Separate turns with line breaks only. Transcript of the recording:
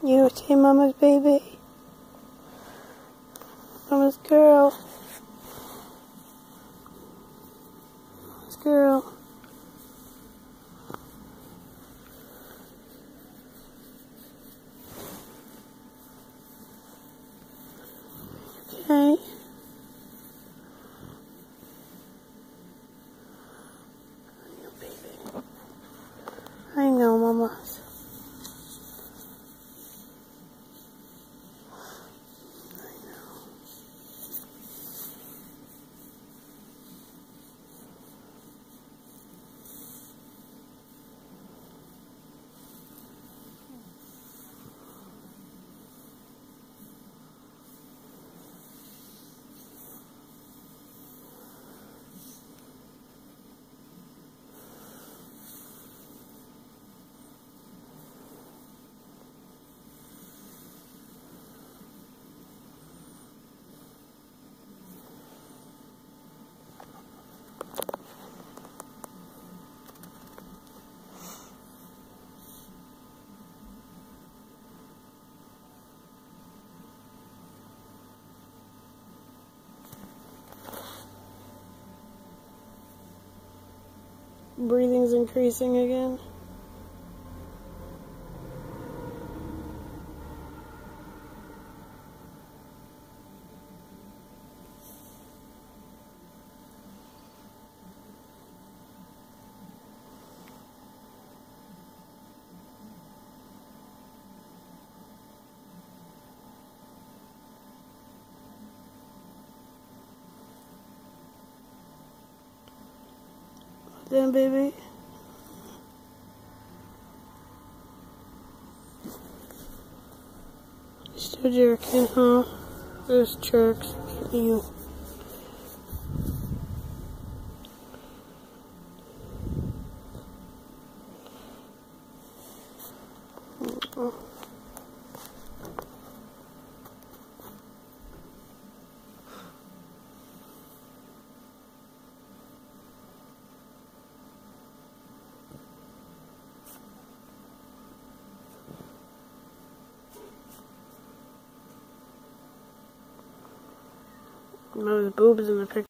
You say mama's baby? Mama's girl. Mama's girl. Okay. I know, Mama. Breathing's increasing again. Then, baby. Still jerking, huh? Those jerks. You. Mama's boobs in the picture.